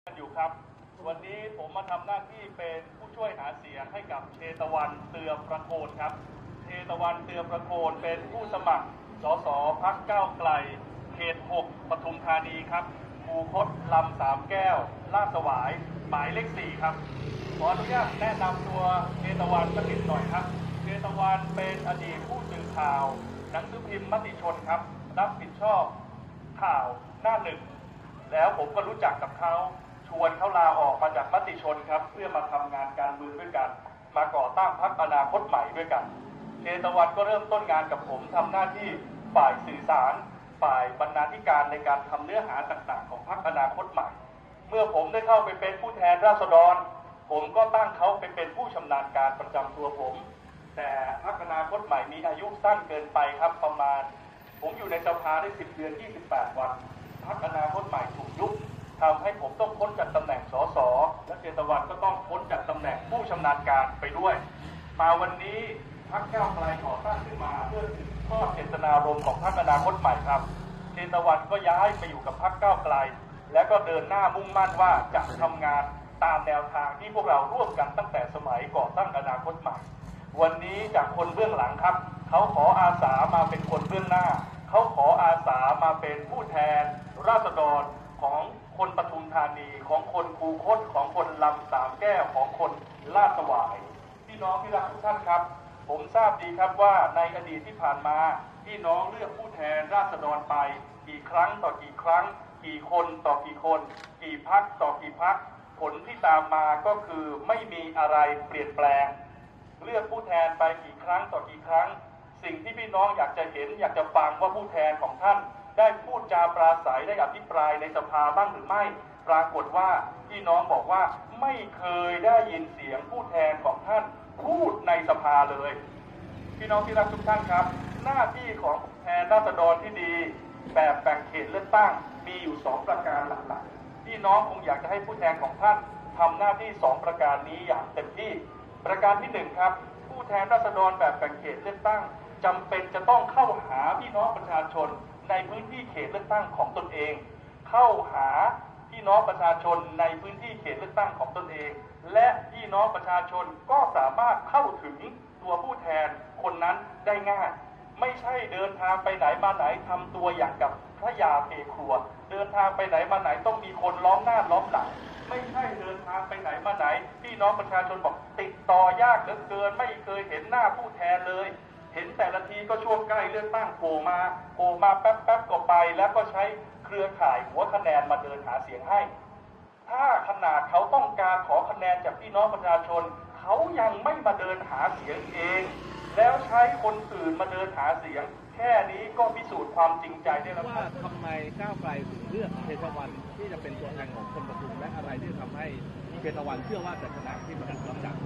อยู่ครับวันนี้ผมมาทำหน้าที่เป็นผู้ช่วยหาเสียงให้กับเชตวันเตือประโคนครับเชตวันเตือประโคนเป็นผู้สมัครสสพรรคก้าวไกลเขต 6 ปทุมธานีครับคูคตลำสามแก้วลาดสวายหมายเลข 4ครับขออนุญาตแนะนำตัวเชตวันสักนิดหน่อยครับเชตวันเป็นอดีตผู้สื่อข่าวหนังสือพิมพ์มติชนครับรับผิดชอบข่าวหน้าหนึ่งแล้วผมก็รู้จักกับเขาชวนเขาลาออกมาจากมติชนครับเพื่อมาทำงานการเมืองด้วยกันมาก่อตั้งพรรคอนาคตใหม่ด้วยกันเชตวันก็เริ่มต้นงานกับผมทำหน้าที่ฝ่ายสื่อสารฝ่ายบรรณาธิการในการทำเนื้อหาต่างๆของพรรคอนาคตใหม่เมื่อผมได้เข้าไปเป็นผู้แทนราษฎรผมก็ตั้งเขาไปเป็นผู้ชำนาญการประจำตัวผมแต่พรรคอนาคตใหม่มีอายุสั้นเกินไปครับประมาณผมอยู่ในสภาได้10 เดือน 28 วันพรรคอนาคตใหม่ถูกยุบทำให้ผมต้องพ้นจากตำแหน่งสสและเชตวันก็ต้องพ้นจากตำแหน่งผู้ชำนาญการไปด้วยมาวันนี้พรรคก้าวไกลก่อตั้งขึ้นมาเพื่อสืบทอดเจตนารมณ์ของพรรคอนาคตใหม่ครับเชตวันก็ย้ายไปอยู่กับพรรคก้าวไกลและก็เดินหน้ามุ่งมั่นว่าจะทำงานตามแนวทางที่พวกเราร่วมกันตั้งแต่สมัยก่อตั้งอนาคตใหม่วันนี้จากคนเบื้องหลังครับเขาขออาสามาเป็นคนเบื้องหน้าเขาขออาสามาเป็นผู้แทนราษฎรของคนปทุมธานีของคนคูคตของคนลำสามแก้วของคนลาดสวายพี่น้องที่รักทุกท่านครับผมทราบดีครับว่าในอดีตที่ผ่านมาพี่น้องเลือกผู้แทนราษฎรไปกี่ครั้งต่อกี่ครั้งกี่คนต่อกี่คนกี่พรรคต่อกี่พรรคผลที่ตามมาก็คือไม่มีอะไรเปลี่ยนแปลงเลือกผู้แทนไปกี่ครั้งต่อกี่ครั้งสิ่งที่พี่น้องอยากจะเห็นอยากจะฟังว่าผู้แทนของท่านได้พูดจาปราศัยได้อภิปรายในสภาบ้างหรือไม่ปรากฏว่าพี่น้องบอกว่าไม่เคยได้ยินเสียงผู้แทนของท่านพูดในสภาเลยพี่น้องที่รักทุกท่านครับหน้าที่ของผู้แทนราษฎรที่ดีแบบแบ่งเขตเลือกตั้งมีอยู่2ประการหลักๆพี่น้องคงอยากจะให้ผู้แทนของท่านทำหน้าที่2ประการนี้อย่างเต็มที่ประการที่1ครับผู้แทนราษฎรแบบแบ่งเขตเลือกตั้งจำเป็นจะต้องเข้าหาพี่น้องประชาชนในพื้นที่เขตเลือกตั้งของตนเองเข้าหาพี่น้องประชาชนในพื้นที่เขตเลือกตั้งของตนเองและพี่น้องประชาชนก็สามารถเข้าถึงตัวผู้แทนคนนั้นได้ง่ายไม่ใช่เดินทางไปไหนมาไหนทำตัวอย่างกับพระยาเทครัวเดินทางไปไหนมาไหนต้องมีคนล้อมหน้าล้อมหลังไม่ใช่เดินทางไปไหนมาไหนพี่น้องประชาชนบอกติดต่อยากเหลือเกินไม่เคยเห็นหน้าผู้แทนเลยเห็นแต่ละทีก็ช่วงใกล้เลือกตั้งโผล่มาแป๊บก็ไปแล้วก็ใช้เครือข่ายหัวคะแนนมาเดินหาเสียงให้ถ้าขนาดเขาต้องการขอคะแนนจากพี่น้องประชาชนเขายังไม่มาเดินหาเสียงเองแล้วใช้คนอื่นมาเดินหาเสียงแค่นี้ก็พิสูจน์ความจริงใจได้แล้วว่าทำไมก้าวไกลถึงเลือกเชตวันที่จะเป็นตัวแทนของคนปทุมและอะไรที่ทำให้เชตวันเชื่อว่าจะชนะที่ปทุมรับจาก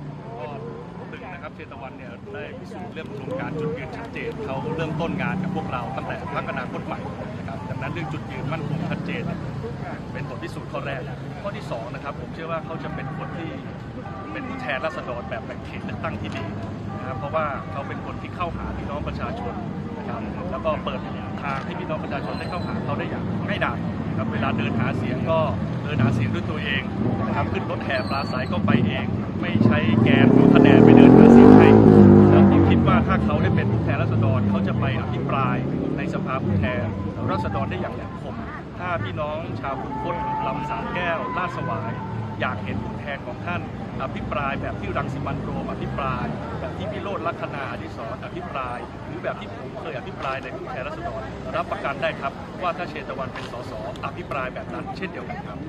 1นะครับเชตวันเนี่ยได้พิสูจน์เรื่องโครงการจุดยืนชัดเจนเขาเริ่มต้นงานกับพวกเราตั้งแต่พรรคอนาคตใหม่นะครับดังนั้นเรื่องจุดยืนมั่นคงชัดเจนเป็นบทพิสูจน์ข้อแรกข้อที่2นะครับผมเชื่อว่าเขาจะเป็นคนที่เป็นผู้แทนราษฎรแบบแบ่งเขตเลือกตั้งที่ดีนะครับเพราะว่าเขาเป็นคนที่เข้าหาพี่น้องประชาชนนะครับแล้วก็เปิดทางให้พี่น้องประชาชนได้เข้าหาเขาได้อย่างง่ายดายครับเวลาเดินหาเสียงก็เดินหาเสียงด้วยตัวเองนะครับขึ้นรถแห่ปราศัยก็ไปเองไม่ใช้แกนหรือคะแนนไปเดินหาเสียงให้แล้วผมคิดว่าถ้าเขาได้เป็นผู้แทนราษฎรเขาจะไปอภิปรายในสภาผู้แทนราษฎรได้อย่างแหลมคมถ้าพี่น้องชาวคูคตลำสามแก้วลาดสวายอยากเห็นผู้แทนของท่านอภิปรายแบบที่รังสิมันต์โรมอภิปรายแบบที่พิโรจน์ลัคนาอดิศรอภิปรายหรือแบบที่ผมเคยอภิปรายในผู้แทนราษฎรรับประกันได้ครับว่าถ้าเชตวันเป็นสสอภิปรายแบบนั้นเช่นเดียวกันครับ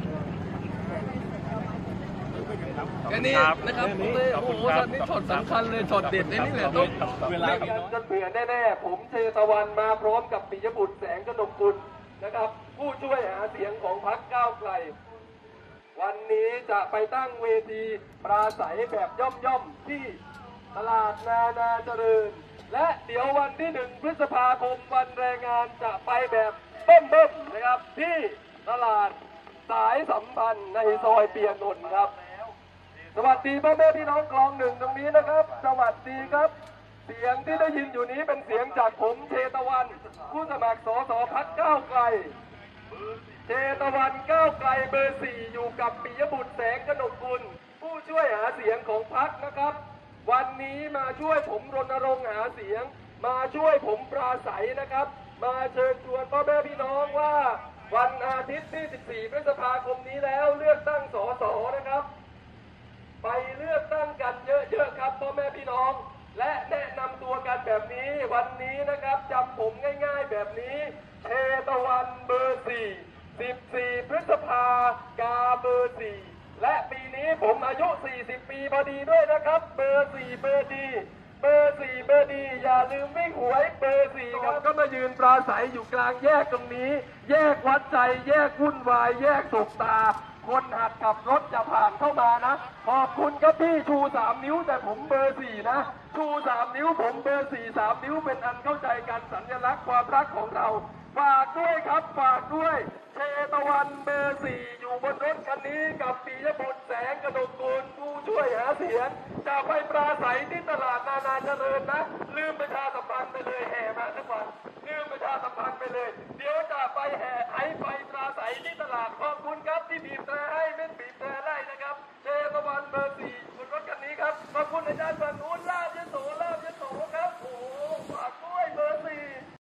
แค่นี้นะครับโอ้โหตอนนี้ช็อตสำคัญเลยช็อตเด็ดนี่แหละต้องเวลาไม่งั้นจะเปลี่ยนแน่ๆผมเชตวันมาพร้อมกับปิยบุตรแสงกนกกุลนะครับผู้ช่วยหาเสียงของพรรคก้าวไกลวันนี้จะไปตั้งเวทีปราศัยแบบย่อมๆที่ตลาดนาเจริญและเดี๋ยววันที่1 พฤษภาคมวันแรงงานจะไปแบบเบิ่มๆนะครับที่ตลาดสายสัมพันธ์ในซอยเปียนนท์ครับสวัสดีพ่อแม่พี่น้องคลอง1ตรงนี้นะครับสวัสดีครับเสียงที่ได้ยินอยู่นี้เป็นเสียงจากผมเชตวันผู้สมัครสสพรรคก้าวไกลเชตวันก้าวไกลเบอร์ 4 อยู่กับปิยบุตรแสงกนกกุลผู้ช่วยหาเสียงของพรรคนะครับ วันนี้มาช่วยผมรณรงค์หาเสียง มาช่วยผมปราศัยนะครับ มาเชิญชวนพ่อแม่พี่น้องว่า วันอาทิตย์ที่ 14 พฤษภาคมนี้แล้วเลือกตั้งสสนะครับ ไปเลือกตั้งกันเยอะๆครับพ่อแม่พี่น้อง และแนะนำตัวกันแบบนี้วันนี้นะครับจำผมง่ายๆแบบนี้เชตวันเบอร์ 4 14 พฤษภากาเบอร์ 4 และปีนี้ผมอายุ 40 ปีพอดีด้วยนะครับเบอร์ 4 เบอร์ดีเบอร์ 4 เบอร์ดีอย่าลืมวิ่งหวยเบอร์ 4 ครับก็มายืนปราศัยอยู่กลางแยกตรงนี้ แยกวัดใจแยกวุ่นวายแยกสบตา คนหัดขับรถจะผ่านเข้ามานะขอบคุณครับพี่ชู 3 นิ้วแต่ผมเบอร์ 4 นะชู 3 นิ้วผมเบอร์ 4 3 นิ้วเป็นอันเข้าใจกันสัญลักษณ์ความรักของเราฝากด้วยครับฝากด้วยเชตวันเบอร์ 4 อยู่บนรถคันนี้กับปิยบุตรแสงกนกกุลผู้ช่วยหาเสียงจะไปปราศัยที่ตลาดนานาเจริญนะลืมประชา